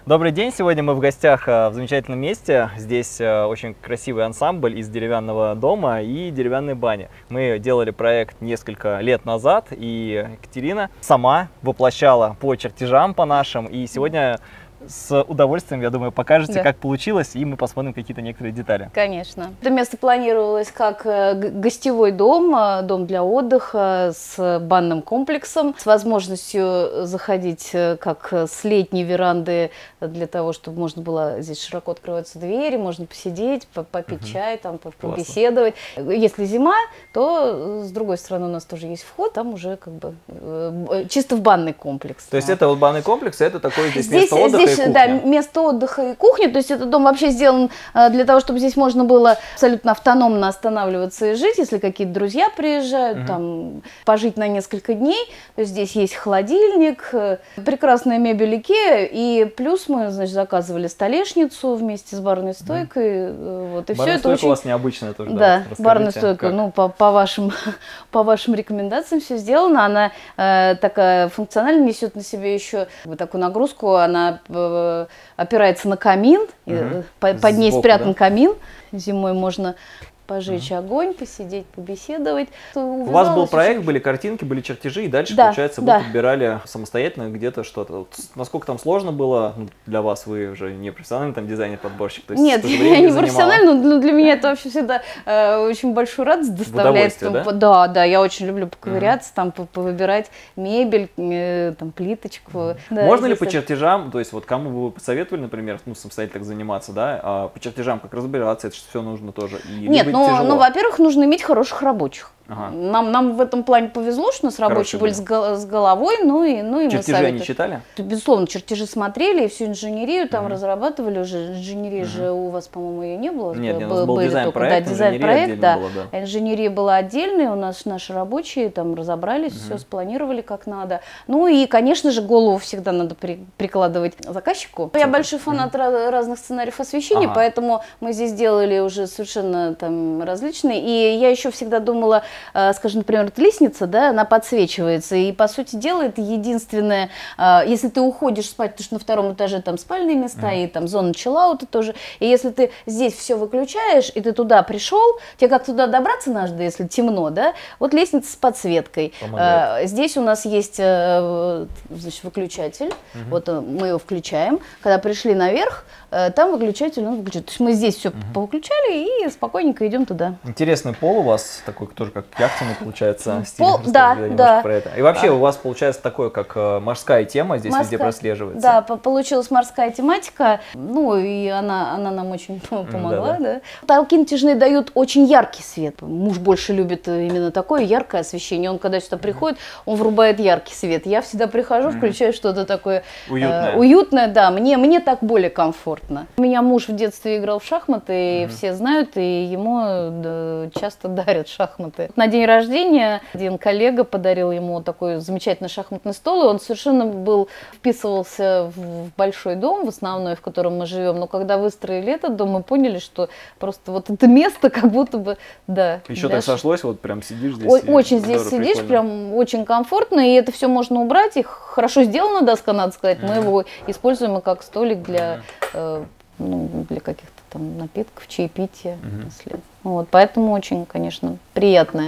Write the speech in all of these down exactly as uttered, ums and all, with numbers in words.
Добрый день! Сегодня мы в гостях в замечательном месте. Здесь очень красивый ансамбль из деревянного дома и деревянной бани. Мы делали проект несколько лет назад, и Екатерина сама воплощала по чертежам по нашим. И сегодня с удовольствием, я думаю, покажете, да, как получилось, и мы посмотрим какие-то некоторые детали. Конечно. Это место планировалось как гостевой дом, дом для отдыха с банным комплексом, с возможностью заходить как с летней веранды для того, чтобы можно было, здесь широко открываются двери, можно посидеть, попить угу. чай, там, побеседовать. Классно. Если зима, то с другой стороны у нас тоже есть вход, там уже как бы чисто в банный комплекс. То есть это вот банный комплекс, это такой здесь, здесь место отдыха? Здесь, да, место отдыха и кухня, то есть этот дом вообще сделан для того, чтобы здесь можно было абсолютно автономно останавливаться и жить, если какие-то друзья приезжают, угу. там, пожить на несколько дней. То есть здесь есть холодильник, прекрасная мебель Икеа, и плюс мы, значит, заказывали столешницу вместе с барной стойкой. Угу. Вот, и барная все стойка это очень... у вас необычная тоже, да? Да, барная стойка, как? ну, по, по, вашим, по вашим рекомендациям все сделано. Она э, такая функционально несет на себе еще вот такую нагрузку, она опирается на камин, угу. под Сбоку, ней спрятан, да? камин, зимой можно пожечь угу. огонь, посидеть, побеседовать. У вас был проект, были картинки, были чертежи, и дальше, да, получается, вы да. подбирали самостоятельно где-то что-то. Вот, насколько там сложно было для вас, вы уже не профессиональный там дизайнер-подборщик? Нет, я не профессиональный, но для меня это вообще всегда э, очень большую радость доставляет. Да? да, да, я очень люблю поковыряться, угу. там, повыбирать мебель, э, там, плиточку. Угу. Да, можно ли по чертежам, то есть вот кому бы вы посоветовали, например, ну, самостоятельно так заниматься, да, а по чертежам как разбираться, это все нужно тоже? И Нет, ну, ну во-первых, нужно иметь хороших рабочих. Ага. Нам, нам в этом плане повезло, что у нас рабочие были с, го с головой, ну и, ну и чертежи мы сами... они читали? Безусловно, чертежи смотрели, и всю инженерию там uh-huh. разрабатывали уже. Инженерии uh-huh. же у вас, по-моему, ее не было. Нет, нет, у нас был дизайн-проект, да, дизайн-проект, да. Была, да. Инженерия была отдельная, у нас наши рабочие там разобрались, uh-huh. все спланировали как надо. Ну и, конечно же, голову всегда надо при прикладывать заказчику. Я большой фанат uh-huh. разных сценариев освещения, uh-huh. поэтому мы здесь делали уже совершенно там различные. И я еще всегда думала, скажем, например, вот лестница, да, она подсвечивается, и, по сути дела, это единственное, если ты уходишь спать, потому что на втором этаже там спальные места, mm. и там зона чиллаута тоже, и если ты здесь все выключаешь, и ты туда пришел, тебе как туда добраться надо, если темно, да, вот лестница с подсветкой. Помогает. Здесь у нас есть, значит, выключатель, mm-hmm. вот мы его включаем, когда пришли наверх, там выключатель, он выключает. То есть мы здесь все mm-hmm. повыключали и спокойненько идем туда. Интересный пол у вас, такой тоже как яхтенный, получается, стиль. Пол, да, да. Про это. И вообще у вас получается такое, как морская тема здесь морская, везде прослеживается. Да, получилась морская тематика, ну и она, она нам очень помогла. Да, да. Потолки натяжные дают очень яркий свет. Муж больше любит именно такое яркое освещение. Он когда сюда приходит, он врубает яркий свет. Я всегда прихожу, включаю что-то такое уютное. Э, уютное, да, мне, мне так более комфортно. У меня муж в детстве играл в шахматы, mm-hmm. и все знают, и ему да, часто дарят шахматы. На день рождения один коллега подарил ему такой замечательный шахматный стол, и он совершенно был, вписывался в большой дом, в основной, в котором мы живем, но когда выстроили этот дом, мы поняли, что просто вот это место как будто бы, да. Еще да, так сошлось, вот прям сидишь здесь. О- очень здесь здорово, сидишь, прикольно. Прям очень комфортно, и это все можно убрать, и хорошо сделана доска, надо сказать, mm-hmm. мы его используем как столик для, mm-hmm. э, ну, для каких-то там напитков, чаепития, mm-hmm. если... Вот, поэтому очень, конечно, приятное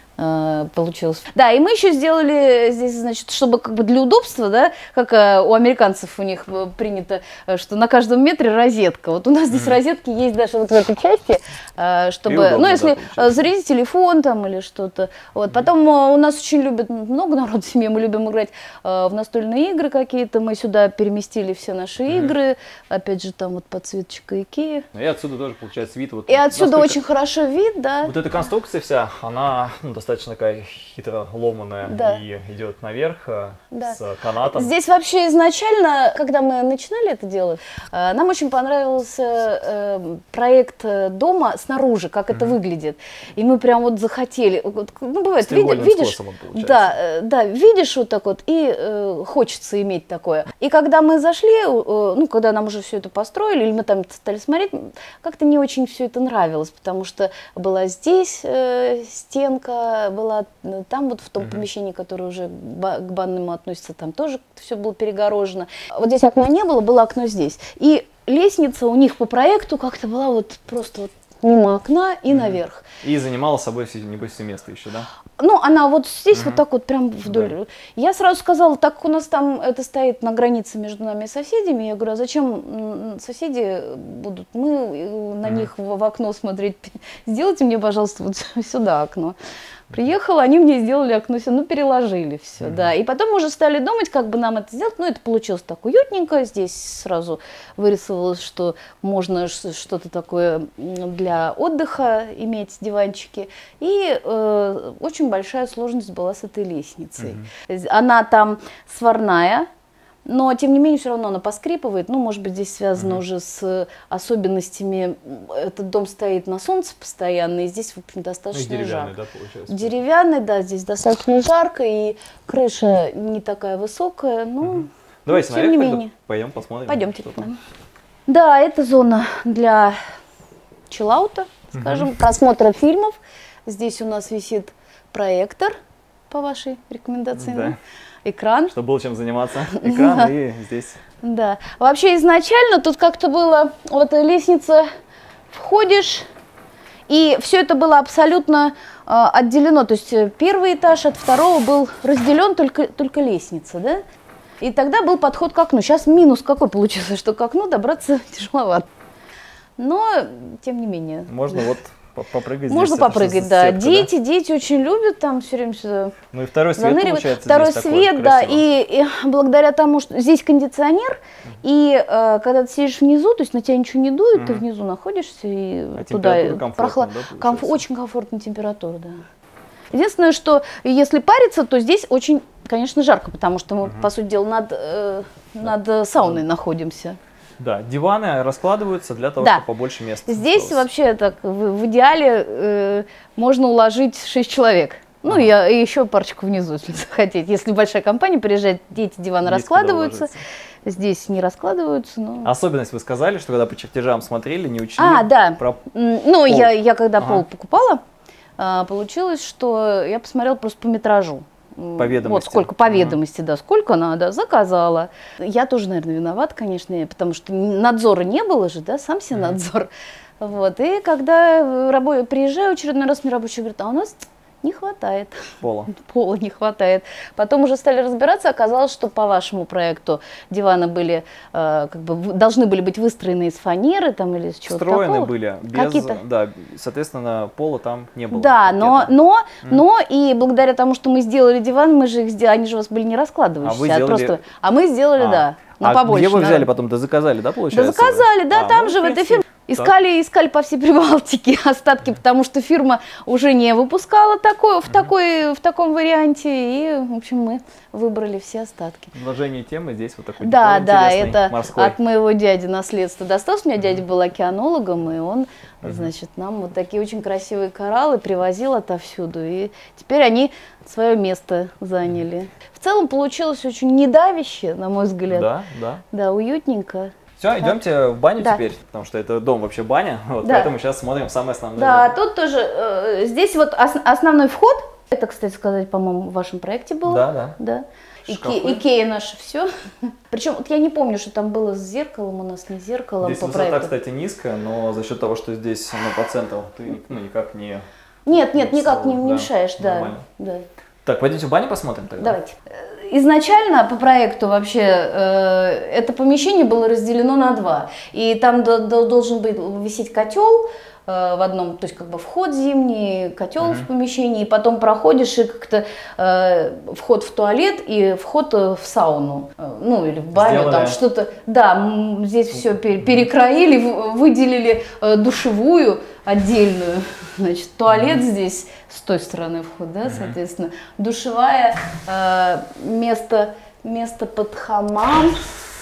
э, получилось. Да, и мы еще сделали здесь, значит, чтобы как бы для удобства, да, как э, у американцев у них принято, что на каждом метре розетка. Вот у нас здесь mm-hmm. розетки есть даже вот в этой части, э, чтобы, удобно, ну, если да, зарядить телефон там или что-то. Вот. Mm-hmm. Потом э, у нас очень любят, много народу в семье, мы любим играть э, в настольные игры какие-то, мы сюда переместили все наши mm-hmm. игры, опять же, там вот подсветочка Икеа. И отсюда тоже получается вид. Вот, и отсюда насколько... очень хорошо вид, да. Вот эта конструкция вся, она ну, достаточно такая хитро ломаная, да. и идет наверх да. с канатом. Здесь вообще изначально, когда мы начинали это делать, нам очень понравился проект дома снаружи, как mm-hmm. это выглядит. И мы прям вот захотели, ну бывает, видишь, видишь да, да, видишь вот так вот, и э, хочется иметь такое. И когда мы зашли, э, ну, когда нам уже все это построили, или мы там стали смотреть, как-то не очень все это нравилось, потому что была здесь э, стенка, была, была там вот в том uh-huh. помещении, которое уже к банному относится, там тоже все было перегорожено. Вот здесь окна не было, было окно здесь. И лестница у них по проекту как-то была вот просто вот мимо окна и mm-hmm. наверх. И занимала собой, небось, все место еще, да? Ну, она вот здесь mm-hmm. вот так вот прям вдоль. Да. Я сразу сказала, так как у нас там это стоит на границе между нами и соседями, я говорю, а зачем соседи будут? Мы на mm-hmm. них в, в окно смотреть. Сделайте мне, пожалуйста, вот сюда окно. Приехала, они мне сделали окно, ну, переложили все, mm-hmm. да. И потом мы уже стали думать, как бы нам это сделать. Ну, это получилось так уютненько. Здесь сразу вырисовалось, что можно что-то такое для отдыха иметь, диванчики. И э, очень большая сложность была с этой лестницей. Mm-hmm. Она там сварная. Но, тем не менее, все равно она поскрипывает. Ну, может быть, здесь связано mm-hmm. уже с особенностями. Этот дом стоит на солнце постоянно, и здесь, в общем, достаточно ну, деревянный, жарко. Да, получается? Деревянный, да, здесь достаточно жарко, и крыша не такая высокая. Ну, mm-hmm. Давайте тем не менее. Пойдем посмотрим. Пойдемте. Да. да, это зона для чиллаута, скажем, mm-hmm. просмотра фильмов. Здесь у нас висит проектор, по вашей рекомендации. Да. Экран. Чтобы было чем заниматься. Экран да. и здесь. Да. Вообще изначально тут как-то было, вот лестница, входишь, и все это было абсолютно э, отделено. То есть первый этаж от второго был разделен только, только лестница, да? И тогда был подход к окну. Сейчас минус какой получился, что к окну добраться тяжеловато. Но, тем не менее. Можно вот... Попрыгать Можно здесь, попрыгать, да. Сетка, дети, да? дети очень любят там все время сюда. Ну и второй свет заныривать. Получается. Второй здесь свет, такой, да. красиво. И, и благодаря тому, что здесь кондиционер, mm-hmm. и э, когда ты сидишь внизу, то есть на тебя ничего не дует, mm-hmm. ты внизу находишься и а туда прохлад... да, комф... очень комфортная температура, да. Единственное, что если париться, то здесь очень, конечно, жарко, потому что мы, mm-hmm. по сути дела, над, э, над сауной mm-hmm. находимся. Да, диваны раскладываются для того, да. чтобы побольше места. Здесь осталось. вообще так в, в идеале э, можно уложить шесть человек. Ну, ага. я, и еще парочку внизу, если захотите. Если большая компания приезжает, эти диваны Есть раскладываются. Здесь не раскладываются. Но... Особенность вы сказали, что когда по чертежам смотрели, не учли А, да. про Ну, я, я когда ага. пол покупала, получилось, что я посмотрела просто по метражу. По ведомости. Вот сколько по ведомости, mm-hmm. да, сколько надо, заказала. Я тоже, наверное, виноват, конечно, потому что надзора не было же, да, сам себе mm-hmm. надзор. Вот, и когда рабо... приезжаю очередной раз, мне рабочий говорит, а у нас не хватает. Пола. Пола не хватает. Потом уже стали разбираться, оказалось, что по вашему проекту диваны были, э, как бы, должны были быть выстроены из фанеры там, или из чего-то такого. Встроены были, без, да, соответственно, пола там не было. Да, но, но, mm. но и благодаря тому, что мы сделали диван, мы же их сделали, они же у вас были не раскладывающиеся, а, вы сделали... просто, а мы сделали, а. да. Ну, а побольше, где вы взяли да. потом, да заказали, да, получается? Да заказали, да, а, там ну, же в этой фирме. Так. Искали, искали по всей Прибалтике остатки, потому что фирма уже не выпускала такое, в, такой, в таком варианте, и, в общем, мы выбрали все остатки. Вложение темы здесь вот такой Да, да, это морской. От моего дяди наследство досталось. У меня дядя был океанологом, и он, значит, нам вот такие очень красивые кораллы привозил отовсюду, и теперь они свое место заняли. В целом получилось очень недавяще, на мой взгляд. Да, да. Да, уютненько. Все, идемте в баню да. теперь, потому что это дом вообще баня, вот, да. поэтому сейчас смотрим самое основное. Да, тут тоже, э, здесь вот ос основной вход, это, кстати сказать, по-моему, в вашем проекте было. Да, да. да. Ике, Икея наше все. Причем вот я не помню, что там было с зеркалом, у нас не зеркалом здесь по высота, проекту. кстати, низкая, но за счет того, что здесь ну, по центру, ты ну, никак не... Нет, нет, никак не, не да, мешаешь, да, да. Так, пойдемте в баню посмотрим тогда. Давайте. Изначально по проекту вообще э, это помещение было разделено на два. И там до, до, должен быть висеть котел э, в одном, то есть как бы вход зимний, котел uh-huh. в помещении, и потом проходишь и как-то э, вход в туалет и вход в сауну, э, ну или в баню, Сделали. там что-то. Да, здесь все пер, перекроили, выделили э, душевую отдельную, значит, туалет uh-huh. здесь с той стороны вход, да, uh-huh. соответственно, душевая, э, место, место под хамам.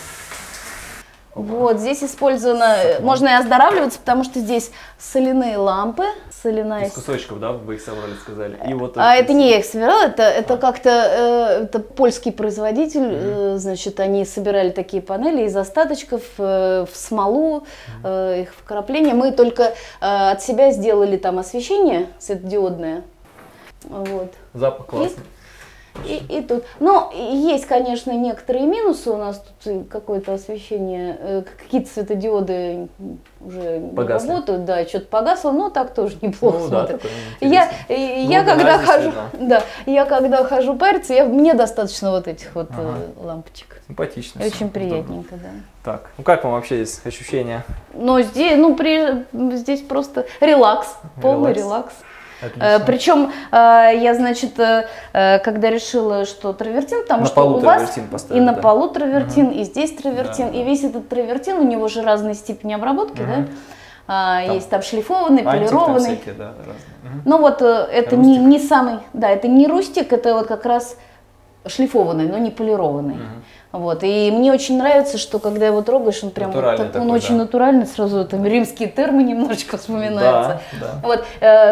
Вот, здесь использовано, можно и оздоравливаться, потому что здесь соляные лампы. Соляная... Из кусочков, да, вы их собрали, сказали. И вот а это не я их собирала, это, это а. как-то, э, это польский производитель, mm-hmm. э, значит, они собирали такие панели из остаточков э, в смолу, э, их вкрапление. Мы только э, от себя сделали там освещение светодиодное. Вот. Запах классный. И, и тут. Но есть, конечно, некоторые минусы. У нас тут какое-то освещение, какие-то светодиоды уже Погасли. не работают, да, что-то погасло, но так тоже неплохо Ну, смотрит. Да, я, я ну, когда да, хожу, да, я когда хожу париться, я, мне достаточно вот этих вот ага. э, лампочек. Симпатично. Очень приятненько, да. Так, ну как вам вообще здесь ощущения? Ну здесь, ну при, здесь просто релакс, полный релакс. Э, причем э, я, значит, э, когда решила, что травертин, потому на что у вас поставили, и на да. полу травертин, угу. и здесь травертин, да, и да. весь этот травертин, у него же разные степени обработки, угу. да? А, там есть там шлифованный, антик, полированный. Там всякие, да, угу. Ну вот э, это не, не самый, да, это не рустик, это вот как раз шлифованный, но не полированный. Угу. Вот. И мне очень нравится, что когда его трогаешь, он прям вот так, такой, он да. очень натуральный, сразу там римские термы немножечко вспоминаются. Да, да. Вот,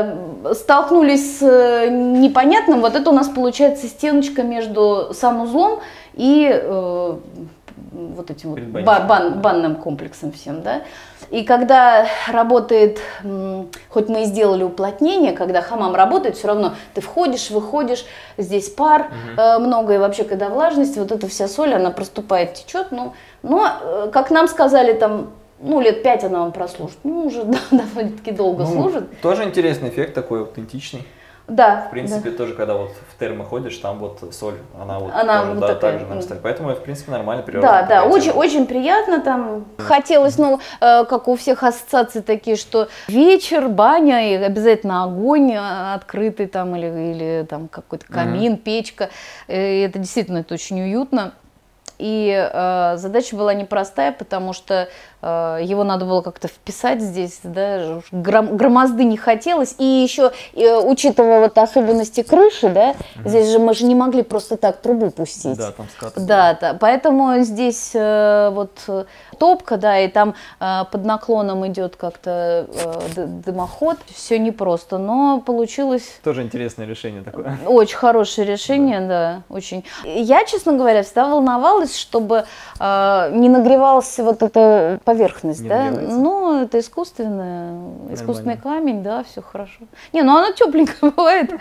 э, столкнулись с э, непонятным, вот это у нас получается стеночка между санузлом и э, вот этим вот бан, бан, банным комплексом всем, да. И когда работает, хоть мы и сделали уплотнение, когда хамам работает, все равно ты входишь, выходишь, здесь пар угу. э, много, и вообще, когда влажность, вот эта вся соль, она проступает, течет, ну, но, э, как нам сказали, там, ну, лет пять она вам прослужит, ну, уже да, довольно-таки долго ну, служит. Тоже интересный эффект такой, аутентичный. Да. В принципе, да. тоже, когда вот в термо ходишь, там вот соль, она вот она тоже, вот да, такая. так же наверное, поэтому, в принципе, нормально природа. Да, да, очень, очень приятно там. Хотелось, ну, э, как у всех ассоциации такие, что вечер, баня, и обязательно огонь открытый там, или, или там какой-то камин, mm-hmm. печка. И это действительно это очень уютно. И э, задача была непростая, потому что э, его надо было как-то вписать здесь, да, гром, громозды не хотелось. И еще, э, учитывая вот особенности крыши, да, mm-hmm. здесь же мы же не могли просто так трубу пустить. Да, там скат. Да, да, поэтому здесь э, вот топка, да, и там э, под наклоном идет как-то э, дымоход. Все непросто, но получилось... Тоже интересное решение такое. Очень хорошее решение, да, да очень. Я, честно говоря, всегда волновалась, чтобы э, не нагревалась вот эта поверхность, не да, ну, это искусственное, искусственный камень, да, все хорошо. Не, ну оно тепленькое бывает,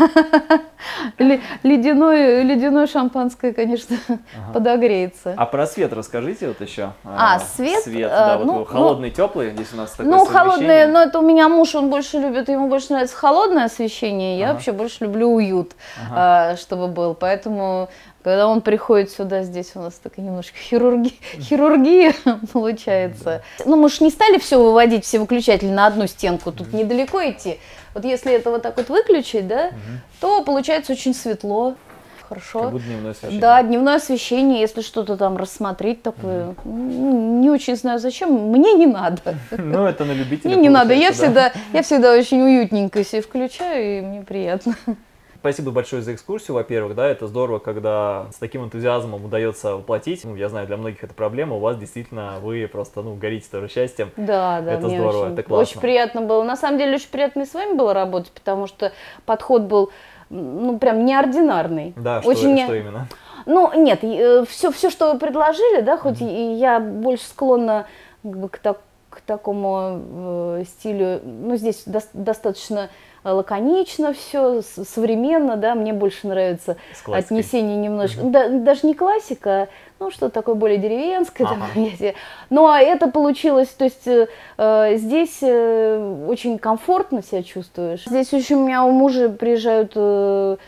ледяное, ледяное шампанское, конечно, подогреется. А про свет расскажите вот еще. А, свет? Свет, да, вот холодный, теплый, здесь у нас такое Ну, холодное, но это у меня муж, он больше любит, ему больше нравится холодное освещение, я вообще больше люблю уют, чтобы был, поэтому... Когда он приходит сюда, здесь у нас такая немножко хирурги, хирургия получается. Ну, мы же не стали все выводить, все выключатели на одну стенку, тут mm-hmm. недалеко идти. Вот если это вот так вот выключить, да, mm-hmm. то получается очень светло, хорошо. Как будто дневное освещение. Да, дневное освещение, если что-то там рассмотреть такое, mm-hmm. не очень знаю зачем, мне не надо. Ну, это на любителя. Мне не надо, я всегда, я всегда очень уютненько себе включаю, и мне приятно. Спасибо большое за экскурсию, во-первых, да, это здорово, когда с таким энтузиазмом удается воплотить, ну, я знаю, для многих это проблема, у вас действительно, вы просто, ну, горите тоже счастьем. Да, да, это мне здорово, очень, это классно. Очень приятно было, на самом деле, очень приятно и с вами было работать, потому что подход был, ну, прям неординарный. Да, очень что, что именно? Ну, нет, все, все, что вы предложили, да, хоть mm-hmm. я больше склонна как бы, к, так, к такому э, стилю, ну, здесь до, достаточно... лаконично все, современно, да, мне больше нравится отнесение немножко, угу. да, даже не классика, ну, что-то такое более деревенское, ага. там, но это получилось, то есть э, здесь э, очень комфортно себя чувствуешь. Здесь еще у меня у мужа приезжают э,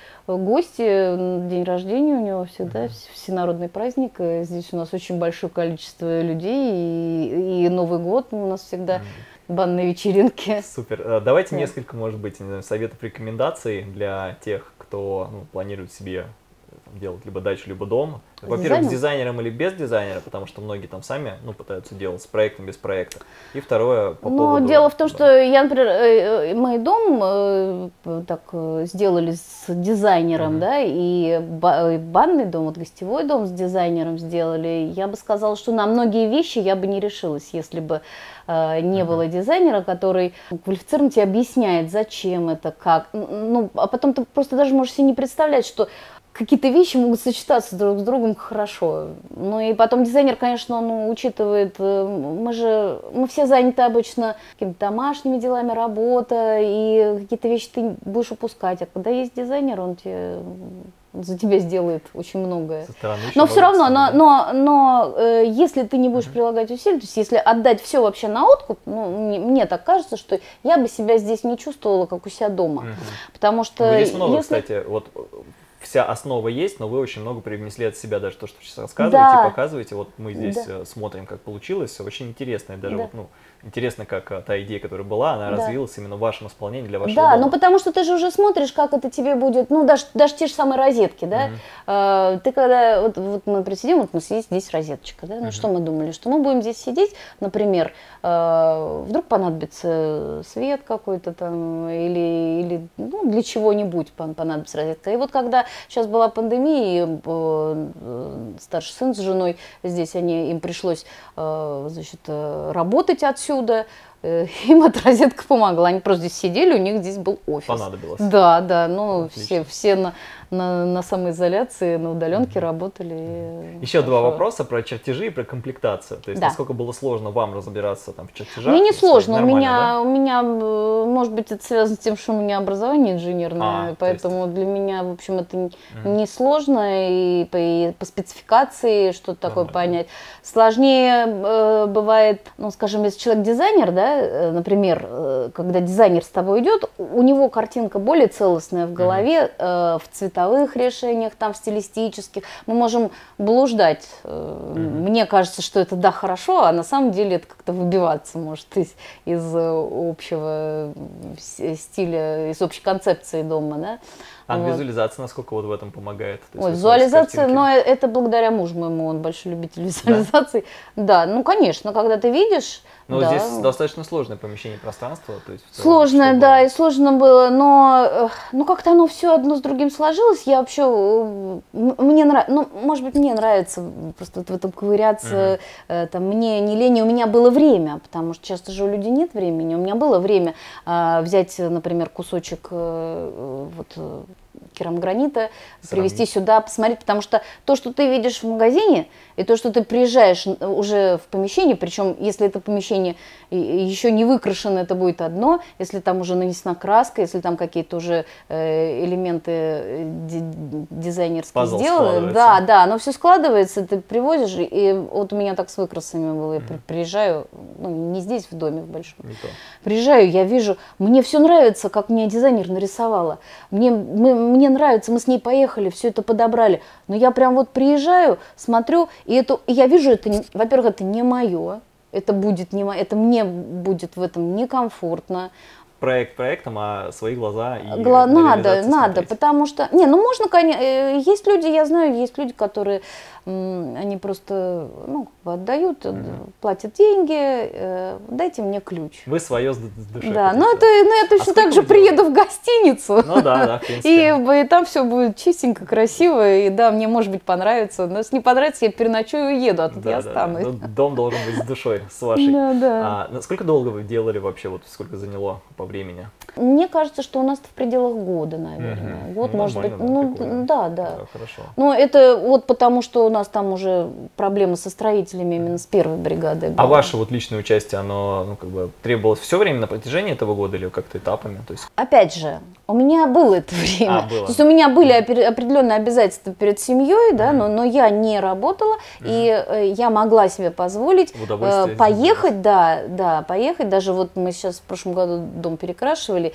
гости, день рождения у него всегда, угу. всенародный праздник, здесь у нас очень большое количество людей, и, и Новый год у нас всегда... Угу. Банные вечеринки. Супер. Давайте да. несколько, может быть, советов, рекомендаций для тех, кто ну, планирует себе там, делать либо дачу, либо дом. Во-первых, с дизайнером или без дизайнера, потому что многие там сами ну, пытаются делать с проектом, без проекта. И второе, по ну, поводу... Дело в том, да. что я, например, мой дом э, так сделали с дизайнером, mm-hmm. да, и банный дом, вот гостевой дом с дизайнером сделали. Я бы сказала, что на многие вещи я бы не решилась, если бы не uh-huh. было дизайнера, который квалифицированно тебе объясняет, зачем это, как. Ну, а потом ты просто даже можешь себе не представлять, что какие-то вещи могут сочетаться друг с другом хорошо. Ну и потом дизайнер, конечно, он учитывает, мы же, мы все заняты обычно какими-то домашними делами, работа, и какие-то вещи ты будешь упускать. А когда есть дизайнер, он тебе, за тебя сделает очень многое. Но все равно, но, но, но э, если ты не будешь uh-huh. прилагать усилий, то есть если отдать все вообще на откуп, ну, мне, мне так кажется, что я бы себя здесь не чувствовала, как у себя дома. Uh-huh. Потому что... Ну, здесь много, если... кстати, вот... Вся основа есть, но вы очень много привнесли от себя, даже то, что сейчас рассказываете, да. показываете. Вот мы здесь да. смотрим, как получилось. Очень интересно. И даже да. вот, ну, интересно, как а, та идея, которая была, она да. развилась именно в вашем исполнении для вашего Да, дома. ну потому что ты же уже смотришь, как это тебе будет, ну даже, даже те же самые розетки, да. Mm-hmm. а, ты когда, вот, вот мы присидим, вот у нас есть здесь розеточка, да, ну mm-hmm. что мы думали, что мы будем здесь сидеть, например, а, вдруг понадобится свет какой-то там, или, или ну, для чего-нибудь понадобится розетка. И вот когда сейчас была пандемия, и э, старший сын с женой здесь, они, им пришлось э, значит, работать отсюда, э, им эта розетка помогла. Они просто здесь сидели, у них здесь был офис. Понадобилось. Да, да, ну все, все на, на, на самоизоляции, на удаленке mm-hmm. работали. Еще хорошо. Два вопроса про чертежи и про комплектацию. То есть, да. насколько было сложно вам разбираться там, в чертежах? Мне не сложно. У меня, да? у меня, может быть, это связано с тем, что у меня образование инженерное, а, поэтому есть... для меня, в общем, это mm-hmm. не сложно и по, и по спецификации что-то такое mm-hmm. понять. Сложнее э, бывает, ну, скажем, если человек дизайнер, да, э, например, э, когда дизайнер с тобой идет, у него картинка более целостная в голове, mm-hmm. э, в цветовых решениях, там, в стилистических. Мы можем блуждать. Mm-hmm. Мне кажется, что это да, хорошо, а на самом деле это как-то выбиваться может из, из общего стиля, из общей концепции дома, да. А вот. Визуализация насколько вот в этом помогает? То Ой, визуализация, но это благодаря мужу моему, он большой любитель визуализации. Да, да, ну конечно, когда ты видишь... Но да. здесь достаточно сложное помещение, пространство. То есть целом, сложное, чтобы... да, и сложно было, но ну, как-то оно все одно с другим сложилось. Я вообще, мне нравится, ну, может быть, мне нравится просто вот в этом ковыряться, uh-huh. там, мне не лень, у меня было время, потому что часто же у людей нет времени. У меня было время а, взять, например, кусочек а, вот, керамогранита, Сравнить. Привезти сюда, посмотреть, потому что то, что ты видишь в магазине, и то, что ты приезжаешь уже в помещение, причем если это помещение еще не выкрашено, это будет одно, если там уже нанесена краска, если там какие-то уже элементы дизайнерские сделаны, да, да, оно все складывается, ты привозишь, и вот у меня так с выкрасами было, я mm-hmm. приезжаю, ну, не здесь в доме в большом, приезжаю, я вижу, мне все нравится, как мне дизайнер нарисовала, мне, мы, мне нравится, мы с ней поехали, все это подобрали, но я прям вот приезжаю, смотрю, и это, и я вижу, это, во-первых, это не мое, это будет не мое, это мне будет в этом некомфортно. Проект проектом, а свои глаза и Гла- надо, надо, потому что, не, ну можно, конечно, есть люди, я знаю, есть люди, которые, м, они просто, ну, отдают, mm-hmm. платят деньги, э, дайте мне ключ. Вы свое с душой. Да, ну это, ну я точно а так же приеду в гостиницу, ну, да, да, в принципе. И, и там все будет чистенько, красиво, и да, мне может быть понравится, но если не понравится, я переночую и уеду, а тут да, я да, останусь. Да. Ну, дом должен быть с душой, с вашей. Да, да. А, сколько долго вы делали вообще, вот сколько заняло по времени? Мне кажется, что у нас в пределах года, наверное. Угу. Вот, ну, может быть, да, ну, прикольно. да, да. Да, хорошо. Но это вот потому, что у нас там уже проблемы со строителями именно с первой бригадой. А ваше вот личное участие, оно, ну, как бы требовалось все время на протяжении этого года или как-то этапами? То есть... Опять же, у меня было это время. А, было. То есть у меня были определенные обязательства перед семьей, да, mm. но, но я не работала, mm. и э, я могла себе позволить э, поехать, да, да, поехать. Даже вот мы сейчас в прошлом году дом перекрашивали.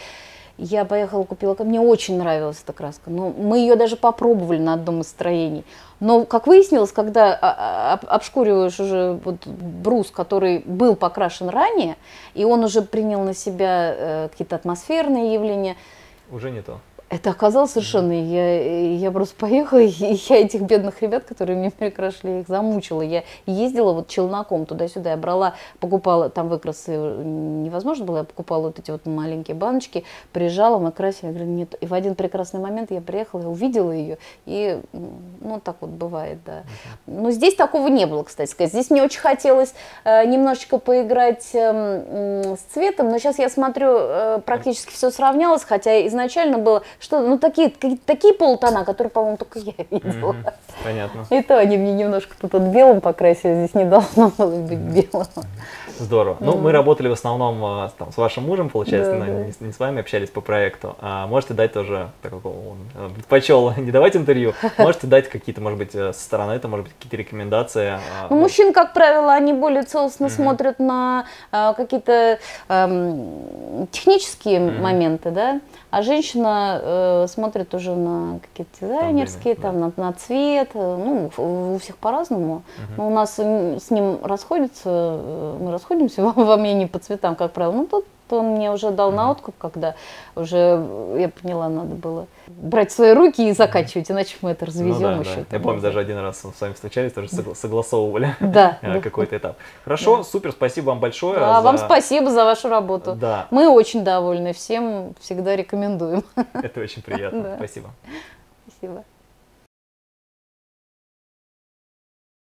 Я поехала, купила, мне очень нравилась эта краска, но мы ее даже попробовали на одном из строений. Но, как выяснилось, когда обшкуриваешь уже вот брус, который был покрашен ранее, и он уже принял на себя э, какие-то атмосферные явления. Уже не то. Это оказалось совершенно, я, я просто поехала, и я этих бедных ребят, которые мне перекрашивали, я их замучила. Я ездила вот челноком туда-сюда, я брала, покупала, там выкрасы невозможно было, я покупала вот эти вот маленькие баночки, приезжала, мы красили, я говорю, нет. И в один прекрасный момент я приехала, я увидела ее, и ну так вот бывает, да. Но здесь такого не было, кстати сказать. Здесь мне очень хотелось э, немножечко поиграть э, э, с цветом, но сейчас я смотрю, э, практически все сравнялось, хотя изначально было что, ну такие, такие полутона, которые, по-моему, только я видела. Mm-hmm. Понятно. И то они мне немножко тут белым покрасили, здесь не должно было быть белым. Здорово. Mm-hmm. Ну, мы работали в основном там, с вашим мужем, получается, да, не, да. не с вами общались по проекту. А можете дать тоже, так как он предпочел не давать интервью, можете дать какие-то, может быть, со стороны, это, может быть, какие-то рекомендации? Ну, мужчин, как правило, они более целостно mm-hmm. смотрят на а, какие-то а, технические mm-hmm. моменты, да, а женщина э, смотрит уже на какие-то дизайнерские, там, там, да. на, на цвет, ну, у всех по-разному. Mm-hmm. Но у нас с ним расходятся, мы расходимся во мнении по цветам, как правило. Ну, тут он мне уже дал mm-hmm. на откуп, когда уже, я поняла, надо было брать в свои руки и заканчивать, mm-hmm. иначе мы это развезем ну, да, еще. Да. Я помню, даже один раз с вами встречались, тоже согласовывали да, какой-то этап. Хорошо, да. Супер, спасибо вам большое. Да, за... Вам спасибо за вашу работу. Да. Мы очень довольны, всем всегда рекомендуем. Это очень приятно, да. спасибо. Спасибо.